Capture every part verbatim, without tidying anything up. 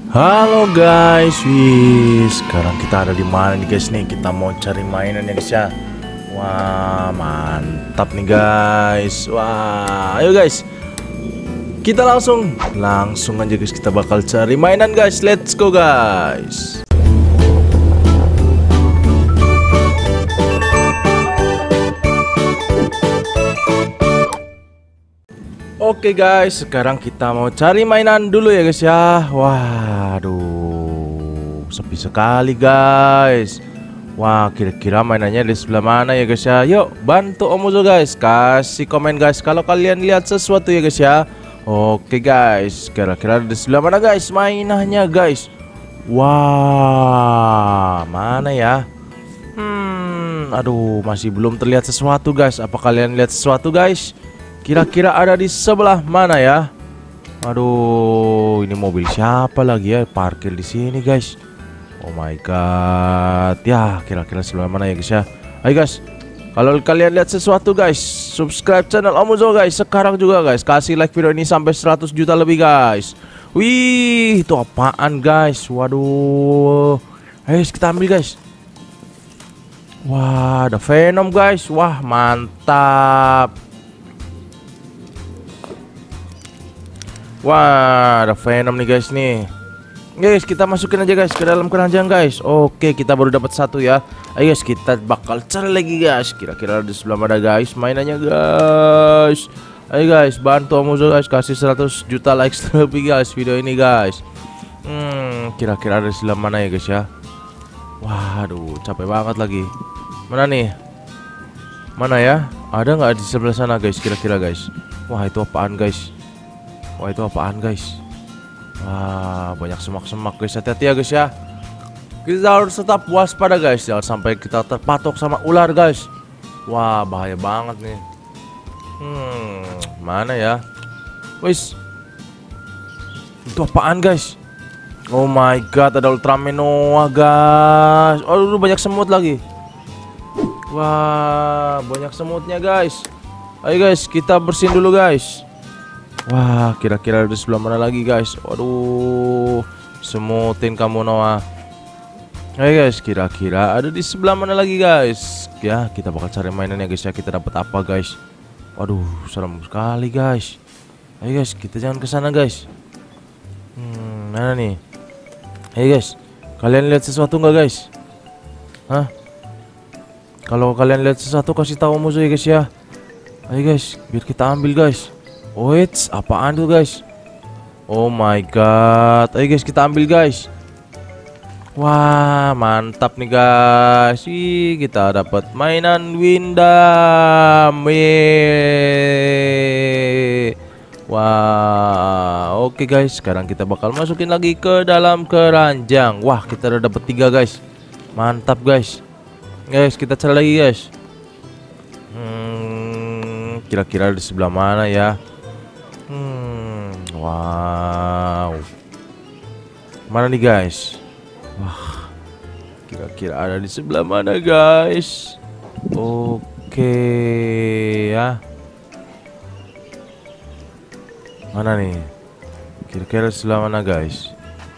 Halo guys, wih, sekarang kita ada di mana nih guys nih? Kita mau cari mainan ya guys ya. Wah, mantap nih guys. Wah, ayo guys. Kita langsung langsung aja guys, kita bakal cari mainan guys. Let's go guys. Oke guys, sekarang kita mau cari mainan dulu ya guys ya. Waduh, sepi sekali guys. Wah, kira-kira mainannya di sebelah mana ya guys ya? Yuk bantu Om Uzo guys, kasih komen guys kalau kalian lihat sesuatu ya guys ya. Oke guys, kira-kira di sebelah mana guys mainannya guys? Wah, mana ya? Hmm, aduh, masih belum terlihat sesuatu guys. Apa kalian lihat sesuatu guys? Kira-kira ada di sebelah mana ya? Aduh, ini mobil siapa lagi ya parkir di sini guys? Oh my god. Ya, kira-kira sebelah mana ya guys ya? Ayo guys, kalau kalian lihat sesuatu guys, subscribe channel Om Uzo guys sekarang juga guys. Kasih like video ini sampai seratus juta lebih guys. Wih, itu apaan guys? Waduh. Ayo guys, kita ambil guys. Wah, ada Venom guys. Wah, mantap. Wah, ada Venom nih guys nih. Guys, kita masukin aja guys ke dalam keranjang guys. Oke, kita baru dapat satu ya. Ayo guys, kita bakal cari lagi guys. Kira-kira di sebelah mana guys mainannya guys. Ayo guys, bantu Om Uzo guys, kasih seratus juta likes lebih guys video ini guys. Hmm, kira-kira di sebelah mana ya guys ya? Waduh, capek banget lagi. Mana nih? Mana ya? Ada nggak di sebelah sana guys? Kira-kira guys. Wah, itu apaan guys? Wah, itu apaan guys? Wah, banyak semak-semak guys. Hati-hati ya guys ya. Kita harus tetap waspada guys. Jangan sampai kita terpatok sama ular guys. Wah, bahaya banget nih. Hmm, mana ya? Wis, itu apaan guys? Oh my god, ada Ultraman Noah guys. Oh, banyak semut lagi. Wah, banyak semutnya guys. Ayo guys, kita bersihin dulu guys. Wah, kira-kira di sebelah mana lagi guys? Waduh, semutin kamu Noah. Ayo guys, kira-kira ada di sebelah mana lagi guys? Ya, kita bakal cari mainannya guys ya. Kita dapat apa guys? Waduh, serem sekali guys. Ayo guys, kita jangan ke sana guys. Hmm, mana nih? Ayo guys, kalian lihat sesuatu nggak guys? Hah? Kalau kalian lihat sesuatu kasih tahu musuh ya guys ya. Ayo guys, biar kita ambil guys. Wait, apaan tuh guys? Oh my god. Ayo guys, kita ambil guys. Wah, mantap nih guys. Ih, kita dapat mainan Windam. Yeay. Wah, oke guys. Sekarang kita bakal masukin lagi ke dalam keranjang. Wah, kita udah dapat tiga guys. Mantap guys. Guys, kita cari lagi guys. Hmm, kira-kira di sebelah mana ya? Hmm, wow. Mana nih guys? Wah, kira-kira ada di sebelah mana guys? Oke ya. Mana nih? Kira-kira di sebelah mana guys?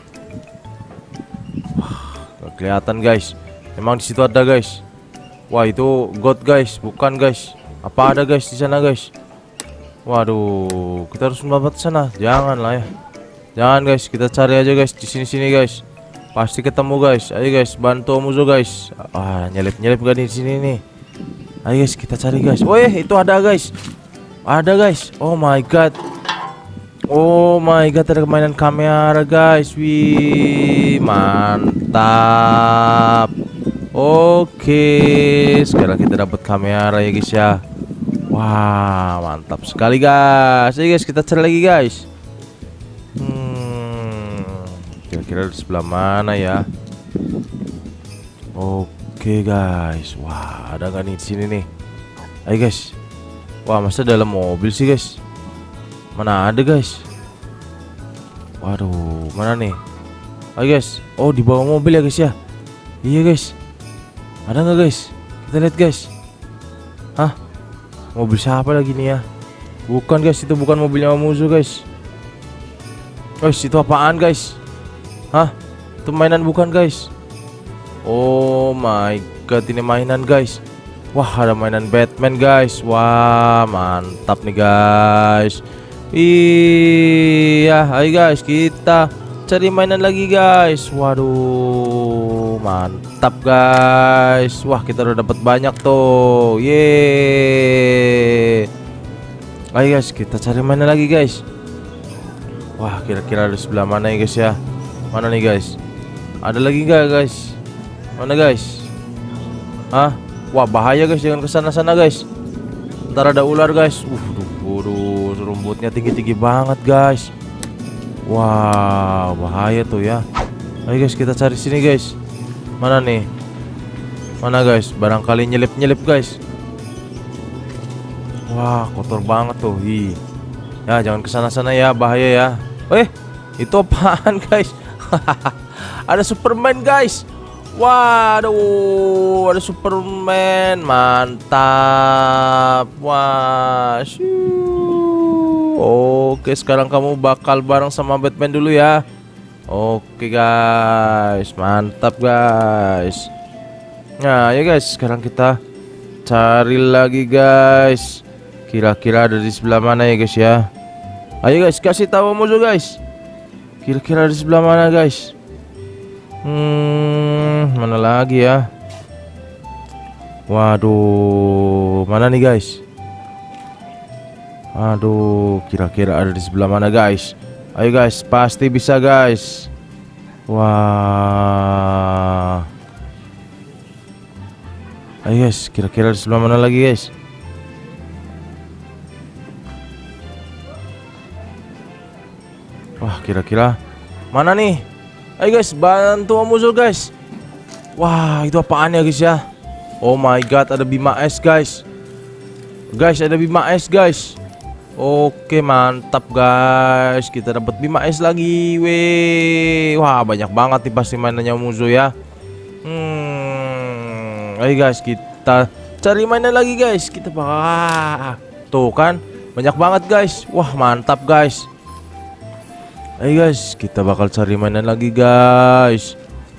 Wah, gak kelihatan guys. Emang di situ ada guys. Wah, itu God guys, bukan guys. Apa ada guys di sana guys? Waduh, kita harus melompat sana. Jangan lah ya. Jangan guys, kita cari aja guys di sini-sini guys. Pasti ketemu guys. Ayo guys, bantu Om Uzo guys. Ah, nyelip-nyelip gak di sini nih. Ayo guys, kita cari guys. Woi, itu ada guys. Ada guys. Oh my god. Oh my god, ada mainan kamera guys. Wih, mantap. Oke, sekarang kita dapat kamera ya guys ya. Wah, mantap sekali guys. Ayo guys, kita cari lagi guys. Hmm, kira-kira di sebelah mana ya? Oke guys. Wah, ada nggak nih di sini nih? Ayo guys. Wah, masa dalam mobil sih guys? Mana ada guys? Waduh, mana nih? Ayo guys. Oh, di bawah mobil ya guys ya? Iya guys. Ada nggak guys? Kita lihat guys. Hah? Mobil siapa lagi nih ya? Bukan guys, itu bukan mobilnya Om Uzo guys. Guys, itu apaan guys? Hah? Itu mainan bukan guys? Oh my god, ini mainan guys. Wah, ada mainan Batman guys. Wah, mantap nih guys. Iya, ayo guys, kita cari mainan lagi guys. Waduh, mantap guys. Wah, kita udah dapat banyak tuh. Yeay. Ayo guys, kita cari mainan lagi guys. Wah, kira-kira di sebelah mana ya guys ya? Mana nih guys? Ada lagi nggak guys? Mana guys? Hah? Wah, bahaya guys, jangan kesana-sana guys. Ntar ada ular guys. Uh, waduh, rumputnya tinggi-tinggi banget guys. Wah, bahaya tuh ya. Ayo guys, kita cari sini guys. Mana nih? Mana guys? Barangkali nyelip-nyelip guys. Wah, kotor banget tuh. Hi. Ya, jangan kesana-sana ya, bahaya ya. Eh, itu apaan guys? Ada Superman guys. Waduh, ada Superman. Mantap. Wah, syuuu. Oke, sekarang kamu bakal bareng sama Batman dulu ya. Oke guys, mantap guys. Nah ya guys, sekarang kita cari lagi guys. Kira-kira ada di sebelah mana ya guys ya. Ayo guys, kasih tahu musuh guys. Kira-kira di sebelah mana guys? Hmm, mana lagi ya? Waduh, mana nih guys? Aduh, kira-kira ada di sebelah mana guys? Ayo guys, pasti bisa guys. Wah. Ayo guys, kira-kira di sebelah mana lagi guys? Wah, kira-kira mana nih? Ayo guys, bantu musuh guys. Wah, itu apaan ya guys ya? Oh my god, ada Bima es guys. Guys, ada Bima es guys. Oke, mantap guys. Kita dapat Bima es lagi. Weh. Wah, banyak banget nih pasti mainannya musuh ya. Hmm. Ayo guys, kita cari mainan lagi guys. Kita bakal. Tuh kan, banyak banget guys. Wah, mantap guys. Ayo guys, kita bakal cari mainan lagi guys.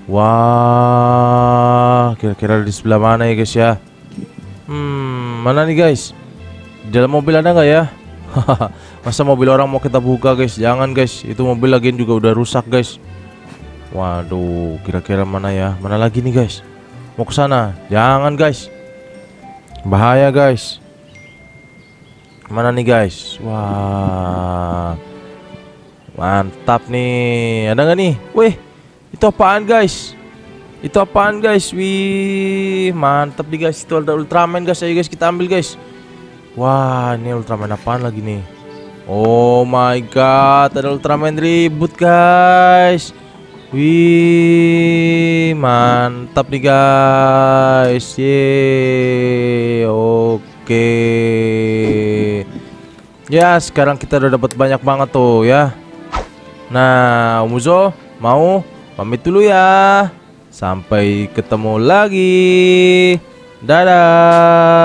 Wah, kira-kira di sebelah mana ya guys ya? Hmm, mana nih guys? Di dalam mobil ada nggak ya? Masa mobil orang mau kita buka guys? Jangan guys, itu mobil lagian juga udah rusak guys. Waduh, kira-kira mana ya? Mana lagi nih guys? Mau ke sana? Jangan guys, bahaya guys. Mana nih guys? Wah, mantap nih. Ada nggak nih? Wih, itu apaan guys? Itu apaan guys? Wih, mantap nih guys. Itu ada Ultraman guys. Ayo guys, kita ambil guys. Wah, ini Ultraman apaan lagi nih? Oh my god, ada Ultraman ribut guys. Wih, mantap nih guys. Yeay, oke. Ya, sekarang kita udah dapat banyak banget tuh ya. Nah, Muzo mau pamit dulu ya. Sampai ketemu lagi. Dadah.